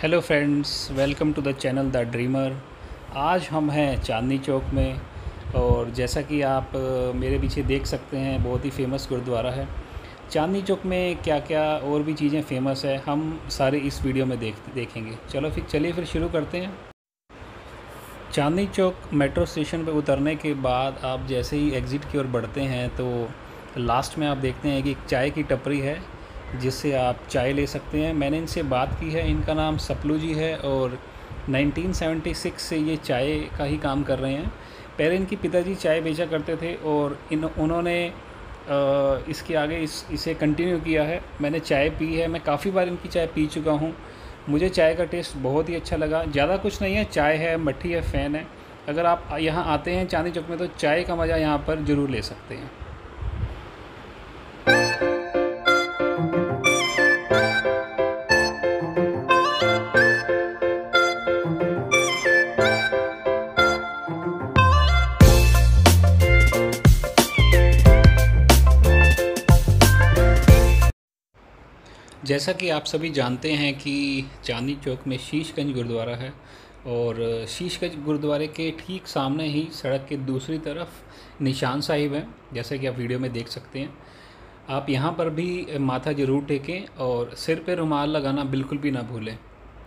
Hello friends, welcome to the channel the dreamer. आज हम हैं चांदनी चौक में और जैसा कि आप मेरे पीछे देख सकते हैं, बहुत ही फेमस गुरुद्वारा है। चांदनी चौक में क्या क्या और भी चीज़ें फ़ेमस है, हम सारे इस वीडियो में देखेंगे। चलिए फिर शुरू करते हैं। चांदनी चौक मेट्रो स्टेशन पर उतरने के बाद आप जैसे ही एग्ज़िट की ओर बढ़ते हैं तो लास्ट में आप देखते हैं कि एक चाय की टपरी है जिससे आप चाय ले सकते हैं। मैंने इनसे बात की है, इनका नाम सपलू जी है और 1976 से ये चाय का ही काम कर रहे हैं। पहले इनके पिताजी चाय बेचा करते थे और उन्होंने इसके आगे इसे कंटिन्यू किया है। मैंने चाय पी है, मैं काफ़ी बार इनकी चाय पी चुका हूँ। मुझे चाय का टेस्ट बहुत ही अच्छा लगा। ज़्यादा कुछ नहीं है, चाय है, मट्ठी है, फ़ैन है। अगर आप यहाँ आते हैं चांदनी चौक में तो चाय का मज़ा यहाँ पर ज़रूर ले सकते हैं। जैसा कि आप सभी जानते हैं कि चांदनी चौक में शीशगंज गुरुद्वारा है और शीशगंज गुरुद्वारे के ठीक सामने ही सड़क के दूसरी तरफ निशान साहिब है, जैसा कि आप वीडियो में देख सकते हैं। आप यहां पर भी माथा जरूर टेकें और सिर पे रुमाल लगाना बिल्कुल भी ना भूलें।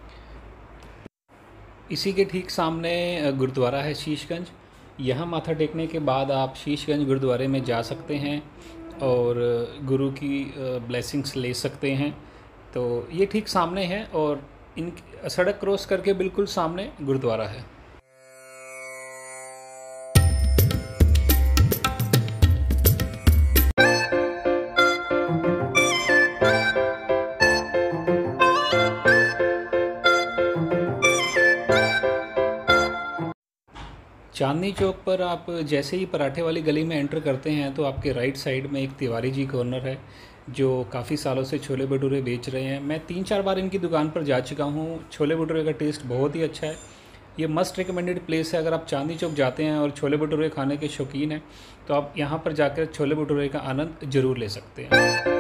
इसी के ठीक सामने गुरुद्वारा है शीशगंज। यहाँ माथा टेकने के बाद आप शीशगंज गुरुद्वारे में जा सकते हैं और गुरु की ब्लेसिंग्स ले सकते हैं। तो ये ठीक सामने है और इन सड़क क्रॉस करके बिल्कुल सामने गुरुद्वारा है। चांदनी चौक पर आप जैसे ही पराठे वाली गली में एंटर करते हैं तो आपके राइट साइड में एक तिवारी जी कॉर्नर है जो काफ़ी सालों से छोले भटूरे बेच रहे हैं। मैं 3-4 बार इनकी दुकान पर जा चुका हूँ। छोले भटूरे का टेस्ट बहुत ही अच्छा है। ये मस्ट रिकमेंडेड प्लेस है। अगर आप चांदनी चौक जाते हैं और छोले भटूरे खाने के शौकीन हैं तो आप यहाँ पर जाकर छोले भटूरे का आनंद ज़रूर ले सकते हैं।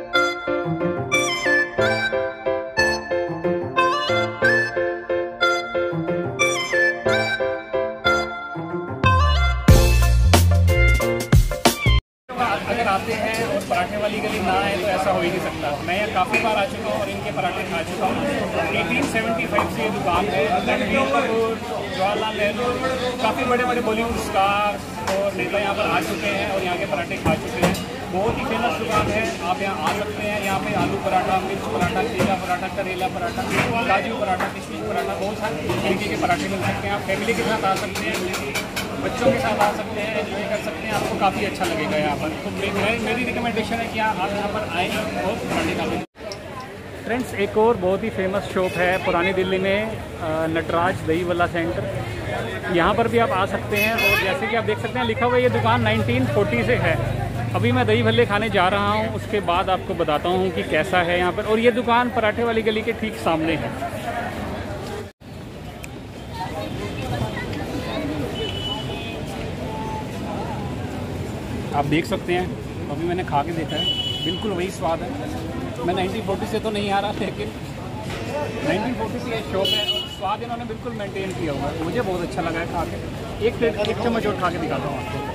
अगर आते हैं और पराठे वाली गली ना आए तो ऐसा हो ही नहीं सकता। मैं यहाँ काफ़ी बार आ चुका हूँ और इनके पराठे खा चुका हूँ। 1875 से ये दुकान है। रणवीर कपूर, जवाहरलाल नेहरू, काफ़ी बड़े बड़े बॉलीवुड स्टार और नेता यहाँ पर आ चुके हैं और यहाँ के पराठे खा चुके हैं। बहुत ही फेमस दुकान है, आप यहाँ आ सकते हैं। यहाँ पे आलू पराठा, मिर्च पराठा, केला पराठा, करेला पराठा, काजू पराठा, किशमिश पराठा, बहुत सारे तरीके के पराठे मिल सकते हैं। आप फैमिली के साथ आ सकते हैं, बच्चों के साथ आ सकते हैं, एंजॉय कर सकते हैं। आपको काफ़ी अच्छा लगेगा यहाँ पर। तो मेरी रिकमेंडेशन है कि आप यहाँ पर आएँ और पराठे खा। फ्रेंड्स, एक और बहुत ही फेमस शॉप है पुरानी दिल्ली में, नटराज दही वल्ला सेंटर। यहाँ पर भी आप आ सकते हैं और जैसे कि आप देख सकते हैं लिखा हुआ ये दुकान 1940 से है। अभी मैं दही भल्ले खाने जा रहा हूँ, उसके बाद आपको बताता हूँ कि कैसा है यहाँ पर। और ये दुकान पराठे वाली गली के ठीक सामने है। आप देख सकते हैं, अभी मैंने खा के देखा है, बिल्कुल वही स्वाद है। मैं 1940 से तो नहीं आ रहा, लेकिन 1940 की शॉप है और स्वाद इन्होंने बिल्कुल मेंटेन किया हुआ है। मुझे बहुत अच्छा लगा है खा के। एक चम्मच और खा के दिखाता हूँ आपको।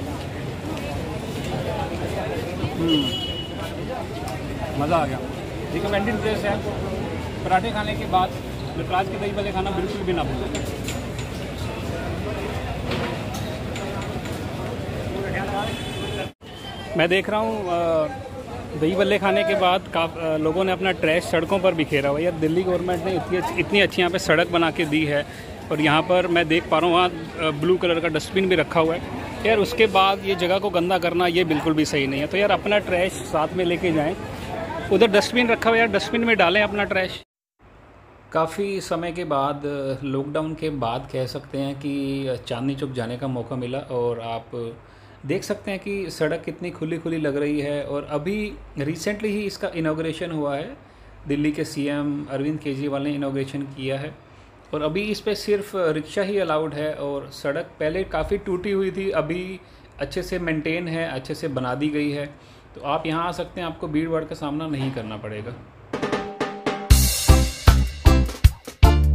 मज़ा आ गया। रिकमेंडेड प्लेस है। पराठे खाने के बाद नटराज के दही भल्ले खाना बिल्कुल भी ना भूलें। मैं देख रहा हूँ दही भल्ले खाने के बाद लोगों ने अपना ट्रैश सड़कों पर बिखेरा हुआ है। यार, दिल्ली गवर्नमेंट ने इतनी अच्छी यहाँ पे सड़क बना के दी है और यहाँ पर मैं देख पा रहा हूँ वहाँ ब्लू कलर का डस्टबिन भी रखा हुआ है। यार, उसके बाद ये जगह को गंदा करना ये बिल्कुल भी सही नहीं है। तो यार, अपना ट्रैश साथ में लेके जाएँ। उधर डस्टबिन रखा हुआ है, यार डस्टबिन में डालें अपना ट्रैश। काफ़ी समय के बाद, लॉकडाउन के बाद कह सकते हैं कि चांदनी चौक जाने का मौका मिला और आप देख सकते हैं कि सड़क कितनी खुली खुली लग रही है। और अभी रिसेंटली ही इसका इनॉग्रेशन हुआ है। दिल्ली के सीएम अरविंद केजरीवाल ने इनॉग्रेशन किया है और अभी इस पे सिर्फ रिक्शा ही अलाउड है। और सड़क पहले काफ़ी टूटी हुई थी, अभी अच्छे से मेंटेन है, अच्छे से बना दी गई है। तो आप यहाँ आ सकते हैं, आपको भीड़ भाड़ का सामना नहीं करना पड़ेगा।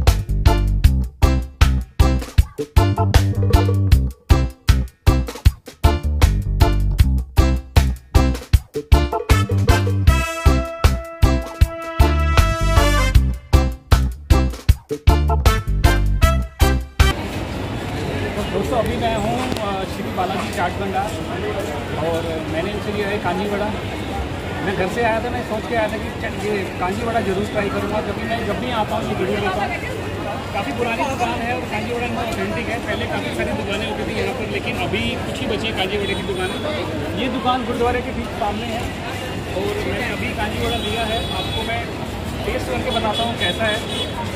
दोस्तों अभी मैं हूँ श्री बालाजी चाट भंडार और मैंने इनसे लिया है कांजी वड़ा। मैं घर से आया था, मैं सोच के आया था कि ये कांजी वड़ा जरूर ट्राई करूँगा, जब भी आता हूँ ये वीडियो देखता हूँ। काफ़ी पुरानी दुकान है और कांजी वड़ा इनका ऑथेंटिक है। पहले काफ़ी सारी दुकानें होती थी यहाँ पर, लेकिन अभी कुछ ही बची है कांजी वड़े की दुकानें। ये दुकान गुरुद्वारे के ठीक सामने है और मैंने अभी कांजी वड़ा लिया है। आपको मैं टेस्ट करके बताता हूँ कैसा है।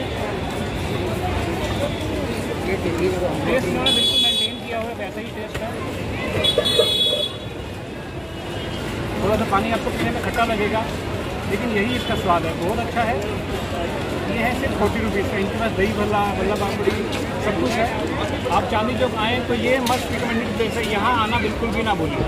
टेस्ट उन्होंने बिल्कुल मेंटेन किया हुआ है, वैसा ही टेस्ट है। थोड़ा सा पानी आपको पीने में खट्टा लगेगा, लेकिन यही इसका स्वाद है, बहुत अच्छा है। ये है सिर्फ 40 रुपीज़ का। इनके पास दही भल्ला, भल्ला पापड़ी सब कुछ है। आप चांदनी चौक आएँ तो ये मस्ट रिकमेंडेड प्लेस है, यहाँ आना बिल्कुल भी ना भूलिए।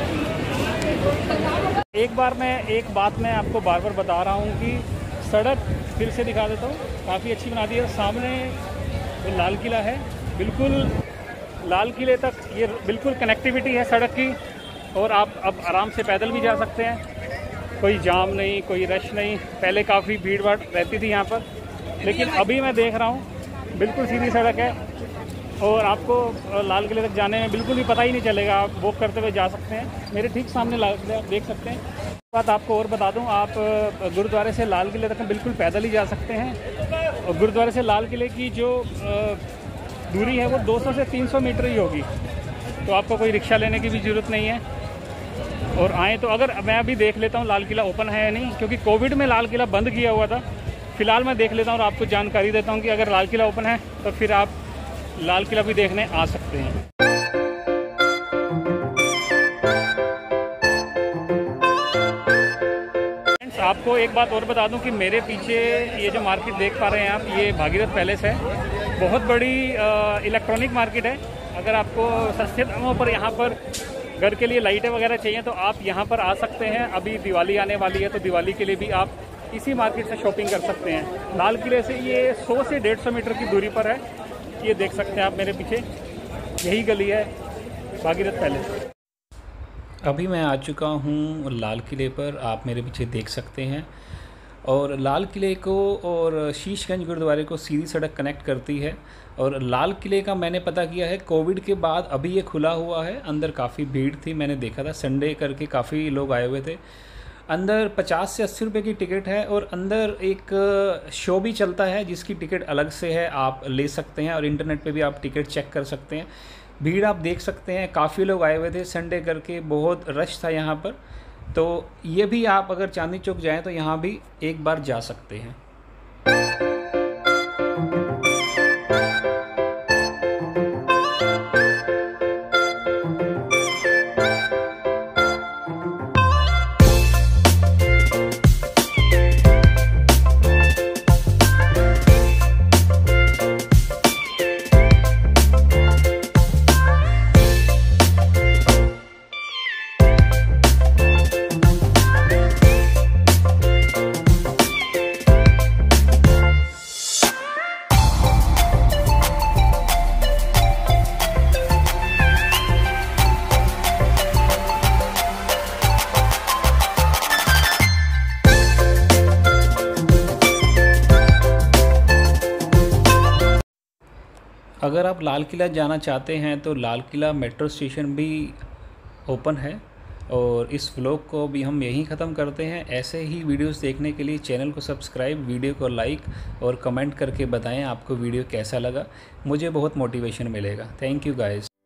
एक बात मैं आपको बार बार बता रहा हूँ कि सड़क फिर से दिखा देता हूँ, काफ़ी अच्छी बना दी है। सामने लाल किला है, बिल्कुल लाल किले तक ये बिल्कुल कनेक्टिविटी है सड़क की, और आप अब आराम से पैदल भी जा सकते हैं। कोई जाम नहीं, कोई रश नहीं। पहले काफ़ी भीड़ भाड़ रहती थी यहाँ पर, लेकिन अभी मैं देख रहा हूँ बिल्कुल सीधी सड़क है और आपको लाल किले तक जाने में बिल्कुल भी पता ही नहीं चलेगा। आप वॉक करते हुए जा सकते हैं। मेरे ठीक सामने लाल किला आप देख सकते हैं। बात आपको और बता दूं, आप गुरुद्वारे से लाल किले तक बिल्कुल पैदल ही जा सकते हैं। और गुरुद्वारे से लाल किले की जो दूरी है वो 200 से 300 मीटर ही होगी, तो आपको कोई रिक्शा लेने की भी ज़रूरत नहीं है। और आए तो अगर मैं अभी देख लेता हूँ लाल किला ओपन है या नहीं, क्योंकि कोविड में लाल किला बंद किया हुआ था। फ़िलहाल मैं देख लेता हूँ और आपको जानकारी देता हूँ कि अगर लाल किला ओपन है तो फिर आप लाल किला भी देखने आ सकते हैं। आपको एक बात और बता दूं कि मेरे पीछे ये जो मार्केट देख पा रहे हैं आप, ये भागीरथ पैलेस है। बहुत बड़ी इलेक्ट्रॉनिक मार्केट है। अगर आपको सस्ते दामों पर यहाँ पर घर के लिए लाइटें वगैरह चाहिए तो आप यहाँ पर आ सकते हैं। अभी दिवाली आने वाली है तो दिवाली के लिए भी आप इसी मार्केट से शॉपिंग कर सकते हैं। लाल किले से ये 100 से 150 मीटर की दूरी पर है। ये देख सकते हैं आप मेरे पीछे, यही गली है भागीरथ पैलेस। अभी मैं आ चुका हूँ लाल किले पर, आप मेरे पीछे देख सकते हैं। और लाल किले को और शीशगंज गुरुद्वारे को सीधी सड़क कनेक्ट करती है। और लाल किले का मैंने पता किया है कोविड के बाद अभी ये खुला हुआ है। अंदर काफ़ी भीड़ थी, मैंने देखा था, संडे करके काफ़ी लोग आए हुए थे। अंदर 50 से 80 रुपये की टिकट है और अंदर एक शो भी चलता है जिसकी टिकट अलग से है, आप ले सकते हैं। और इंटरनेट पे भी आप टिकट चेक कर सकते हैं। भीड़ आप देख सकते हैं, काफ़ी लोग आए हुए थे संडे करके, बहुत रश था यहाँ पर। तो ये भी आप अगर चांदनी चौक जाएं तो यहाँ भी एक बार जा सकते हैं। अगर आप लाल किला जाना चाहते हैं तो लाल किला मेट्रो स्टेशन भी ओपन है। और इस व्लॉग को भी हम यहीं ख़त्म करते हैं। ऐसे ही वीडियोस देखने के लिए चैनल को सब्सक्राइब, वीडियो को लाइक और कमेंट करके बताएं आपको वीडियो कैसा लगा। मुझे बहुत मोटिवेशन मिलेगा। Thank you guys.